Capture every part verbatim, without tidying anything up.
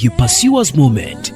you Pursuers Moment.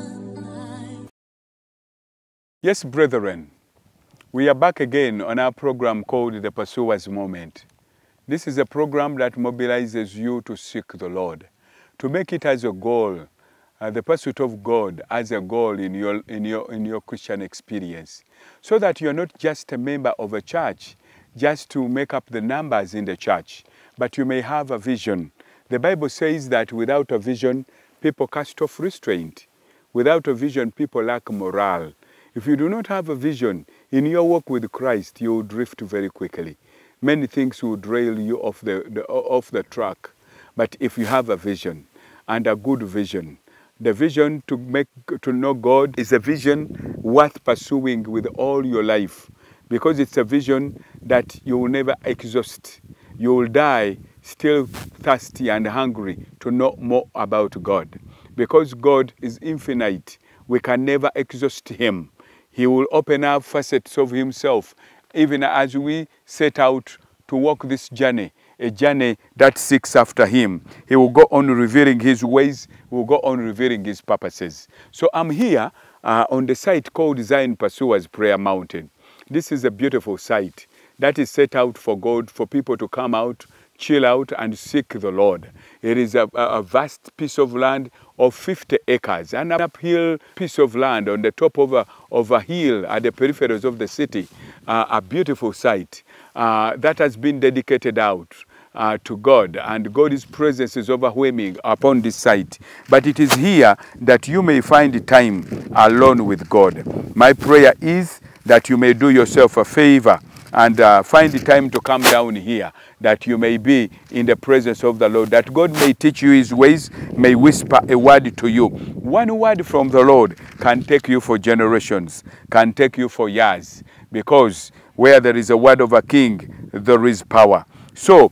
Yes, brethren, we are back again on our program called the Pursuers Moment. This is a program that mobilizes you to seek the Lord, to make it as a goal, uh, the pursuit of God as a goal in your, in, your, in your Christian experience, so that you're not just a member of a church, just to make up the numbers in the church, but you may have a vision. The Bible says that without a vision, people cast off restraint. Without a vision, people lack morale. If you do not have a vision in your walk with Christ, you will drift very quickly. Many things will derail you off the, the, off the track. But if you have a vision, and a good vision, the vision to, make, to know God is a vision worth pursuing with all your life, because it's a vision that you will never exhaust. You will die still thirsty and hungry to know more about God. Because God is infinite, we can never exhaust him. He will open up facets of himself, even as we set out to walk this journey, a journey that seeks after him. He will go on revealing his ways, he will go on revealing his purposes. So I'm here uh, on the site called Zion Pursuers Prayer Mountain. This is a beautiful site that is set out for God, for people to come out, chill out and seek the Lord. It is a, a vast piece of land of fifty acres, an uphill piece of land on the top of a, of a hill at the peripheries of the city, uh, a beautiful site uh, that has been dedicated out uh, to God, and God's presence is overwhelming upon this site. But it is here that you may find time alone with God. My prayer is that you may do yourself a favor and uh, find the time to come down here, that you may be in the presence of the Lord, that God may teach you his ways, may whisper a word to you. One word from the Lord can take you for generations, can take you for years, because where there is a word of a king, there is power. So,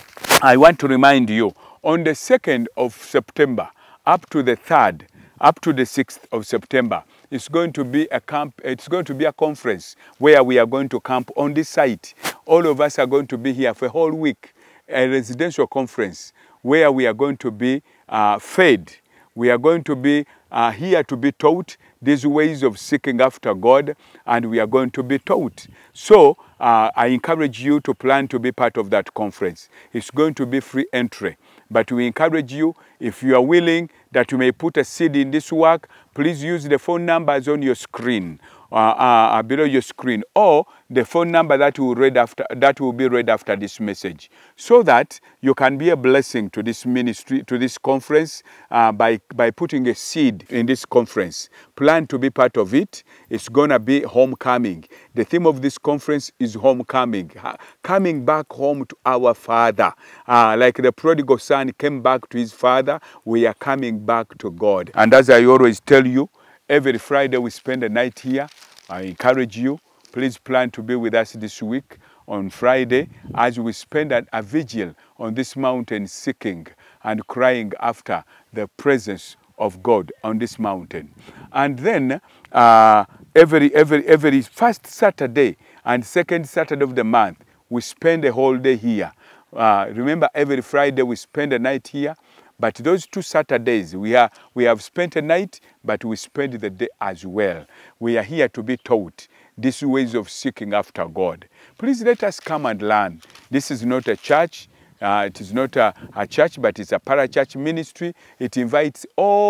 I want to remind you, on the second of September, up to the third, up to the sixth of September, it's going to be a camp, it's going to be a conference where we are going to camp on this site. All of us are going to be here for a whole week, a residential conference where we are going to be uh, fed. We are going to be uh, here to be taught these ways of seeking after God, and we are going to be taught. So uh, I encourage you to plan to be part of that conference. It's going to be free entry. But we encourage you, if you are willing, that you may put a seed in this work, please use the phone numbers on your screen, uh, uh, below your screen, or the phone number that will read after that will be read after this message, so that you can be a blessing to this ministry, to this conference, uh, by by putting a seed in this conference. Plan to be part of it. It's gonna be homecoming. The theme of this conference is homecoming, coming back home to our Father. Uh, like the prodigal son came back to his father, we are coming back to God. And as I always tell you, every Friday we spend a night here. I encourage you, please plan to be with us this week on Friday as we spend a, a vigil on this mountain, seeking and crying after the presence of God on this mountain. And then uh, every, every, every first Saturday and second Saturday of the month, we spend a whole day here. Uh, remember, every Friday we spend a night here. But those two Saturdays, we, are, we have spent a night, but we spend the day as well. We are here to be taught these ways of seeking after God. Please let us come and learn. This is not a church. Uh, it is not a, a church, but it's a parachurch ministry. It invites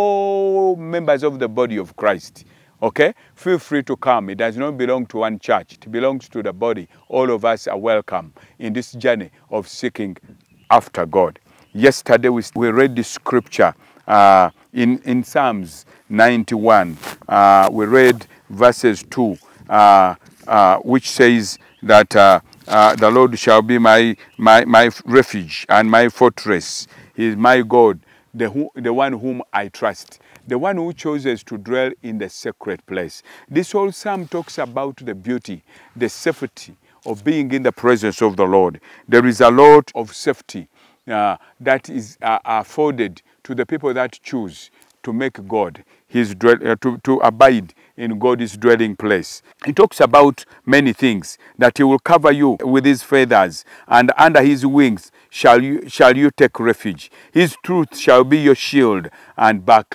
all members of the body of Christ. Okay? Feel free to come. It does not belong to one church. It belongs to the body. All of us are welcome in this journey of seeking after God. Yesterday we, we read the scripture uh, in, in Psalms ninety-one. Uh, we read verses two, uh, uh, which says that uh, uh, the Lord shall be my, my, my refuge and my fortress. He is my God, the, who, the one whom I trust, the one who chooses to dwell in the sacred place. This whole psalm talks about the beauty, the safety of being in the presence of the Lord. There is a lot of safety Uh, that is uh, afforded to the people that choose to make God his uh, to, to abide in God's dwelling place. He talks about many things, that he will cover you with his feathers, and under his wings shall you shall you take refuge. His truth shall be your shield and buckler.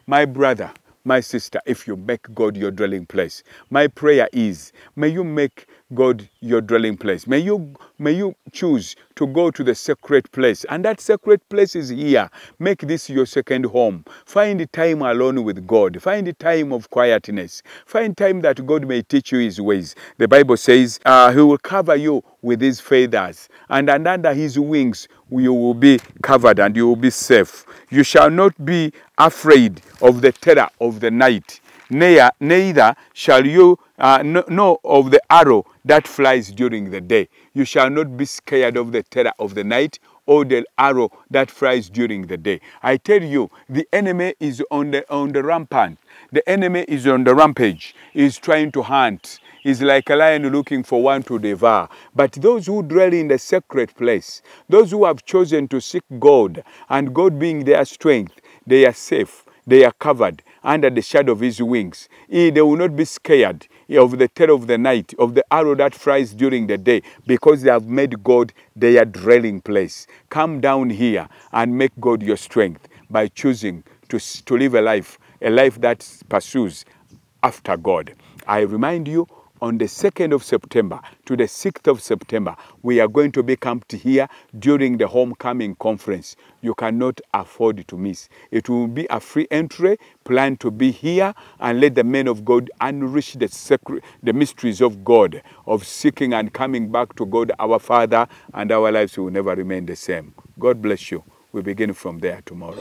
My brother, my sister, if you make God your dwelling place, my prayer is, may you make God your dwelling place. May you, may you choose to go to the sacred place. And that sacred place is here. Make this your second home. Find time alone with God. Find time of quietness. Find time that God may teach you his ways. The Bible says uh, he will cover you with his feathers, and under his wings you will be covered and you will be safe. You shall not be afraid of the terror of the night, neither, neither shall you uh, know of the arrow that flies during the day. You shall not be scared of the terror of the night or the arrow that flies during the day. I tell you, the enemy is on the, on the rampant. The enemy is on the rampage. He is trying to hunt. Is like a lion looking for one to devour. But those who dwell in the sacred place, those who have chosen to seek God, and God being their strength, they are safe, they are covered under the shadow of his wings. They will not be scared of the terror of the night, of the arrow that flies during the day, because they have made God their dwelling place. Come down here and make God your strength by choosing to, to live a life, a life that pursues after God. I remind you, on the second of September to the sixth of September, we are going to be camped here during the homecoming conference. You cannot afford to miss. It will be a free entry. Plan to be here and let the men of God unleash the secret, the mysteries of God, of seeking and coming back to God our Father, and our lives will never remain the same. God bless you. We begin from there tomorrow.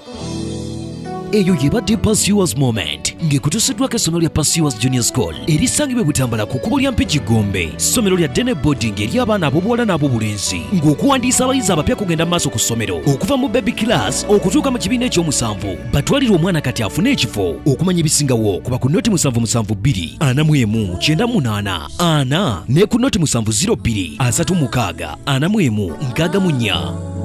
Eyo yibadde Pursuers Moment ngekutusiddwako essomero lya Pursuers Junior School erisangibwa Butambala ku kkubo lya Mpigi Gombe. Ssomero lya Dene Boarding ery'abaana ab'obuwala n'ab'obulenzi, ng'okuwandiisa abayizi abapya kugenda maaso ku ssomero okuva mu baby class okutuuka mu kibiina ekyomusanvu. Batwalire omwana kati afune ekifo okumanya ebisingawo kuba ku nnoti musanvu musanvu bbiri ana mu emu kyenda munaana ana ne ku nnoti musanvu ziro bbiri asatu mukaaga ana mu emu nkaaga mu nnya.